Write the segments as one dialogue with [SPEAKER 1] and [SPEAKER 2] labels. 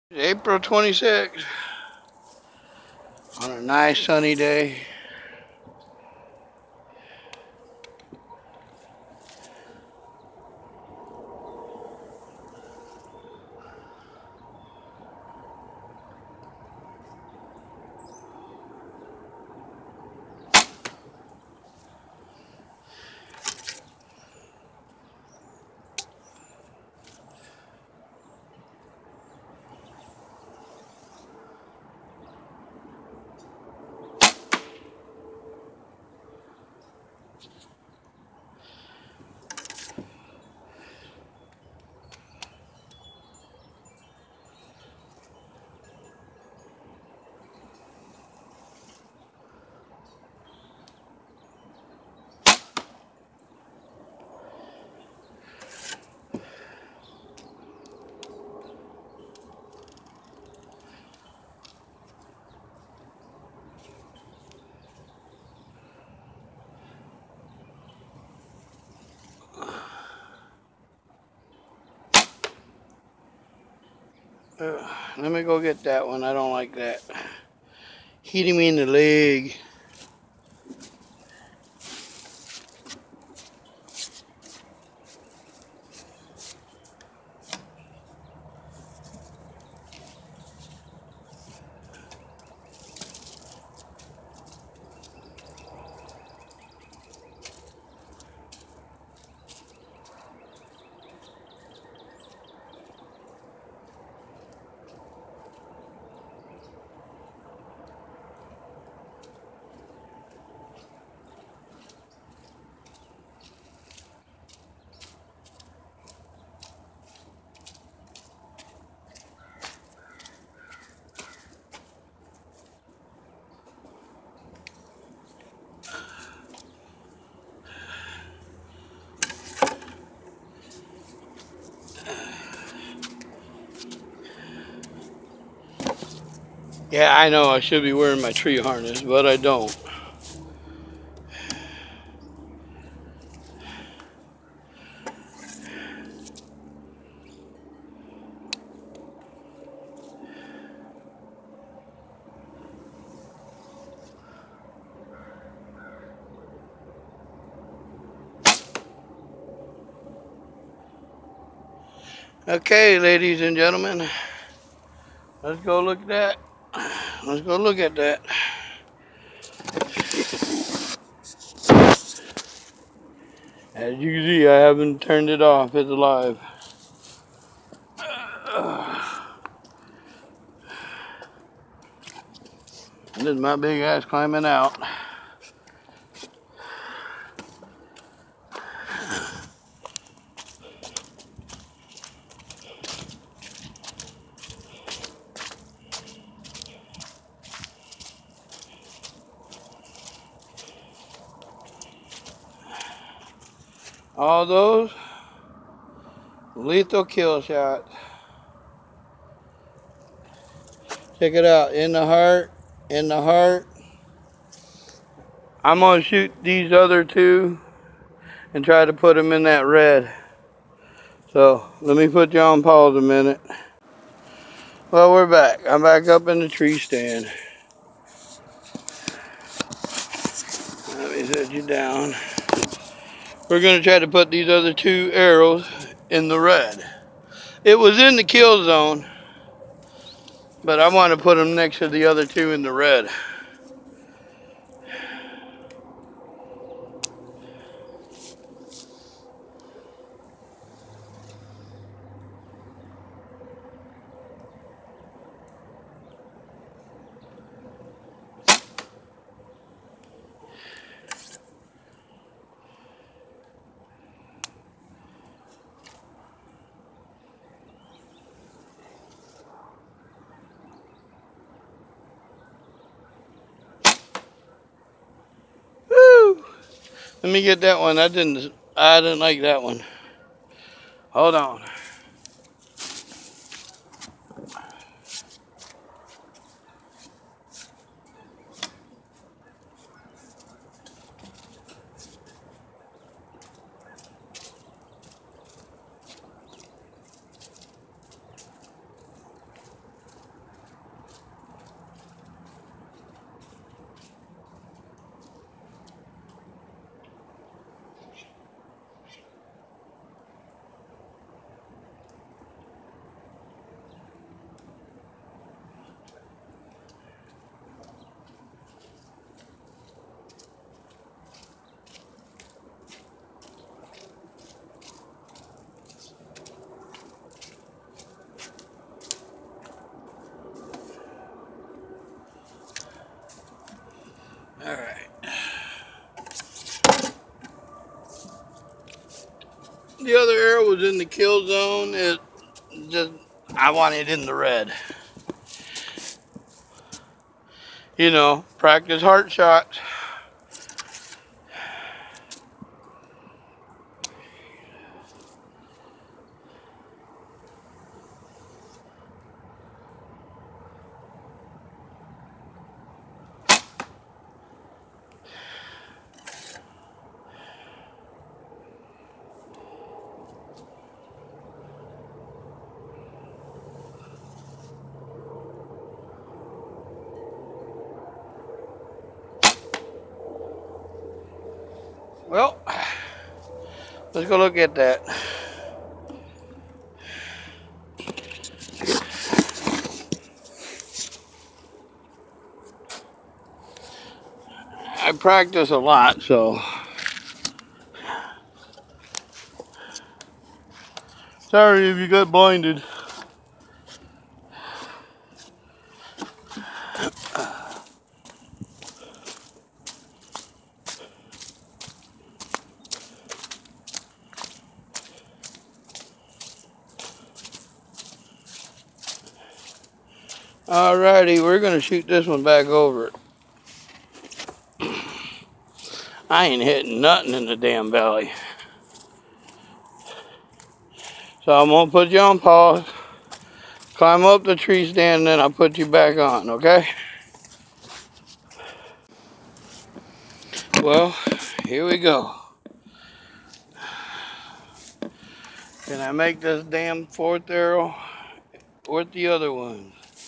[SPEAKER 1] April 26th on a nice sunny day. Let me go get that one. I don't like that. Hitting me in the leg. Yeah, I know I should be wearing my tree harness, but I don't. Okay, ladies and gentlemen, let's go look at that. Let's go look at that. As you can see, I haven't turned it off. It's alive. This is my big ass climbing out. All those lethal kill shots. Check it out. In the heart. In the heart. I'm going to shoot these other two and try to put them in that red. So let me put you on pause a minute. Well, we're back. I'm back up in the tree stand. Let me set you down. We're going to try to put these other two arrows in the red. It was in the kill zone, but I want to put them next to the other two in the red. Woo! Let me get that one. I didn't like that one. Hold on. The other arrow was in the kill zone. I want it in the red. You know, practice heart shots. Well, let's go look at that. I practice a lot, so sorry if you got blinded. Alrighty, we're gonna shoot this one back over it. I ain't hitting nothing in the damn belly. So I'm gonna put you on pause, climb up the tree stand, and then I'll put you back on, okay? Well, here we go. Can I make this damn fourth arrow worth the other one?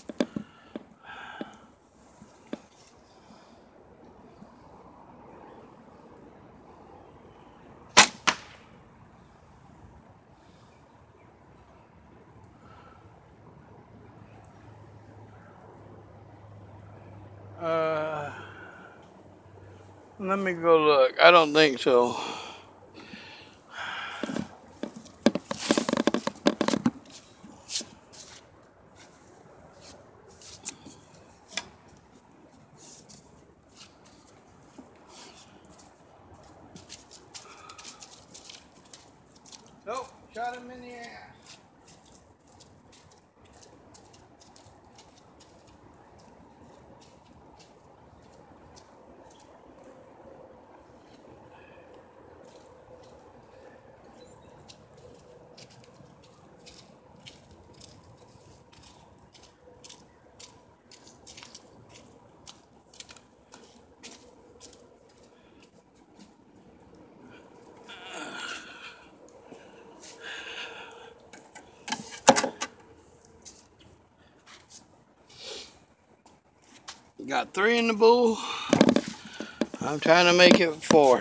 [SPEAKER 1] Let me go look. I don't think so. Nope, shot him in the ass. Got 3 in the bull. I'm trying to make it 4.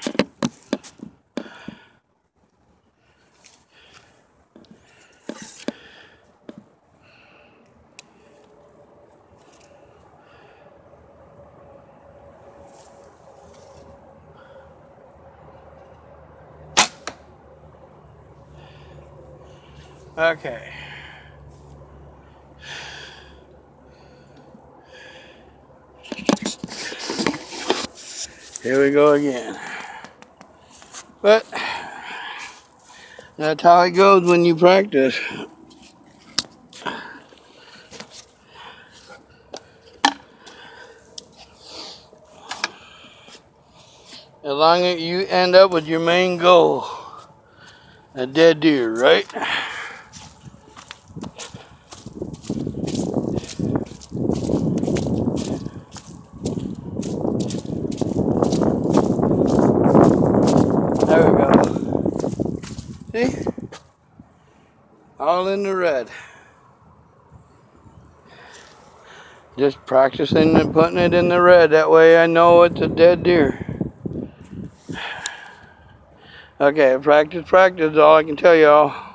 [SPEAKER 1] Okay. Here we go again. But that's how it goes when you practice. As long as you end up with your main goal, a dead deer, right? There we go. See? All in the red. Just practicing and putting it in the red. That way I know it's a dead deer. Okay, practice is all I can tell y'all.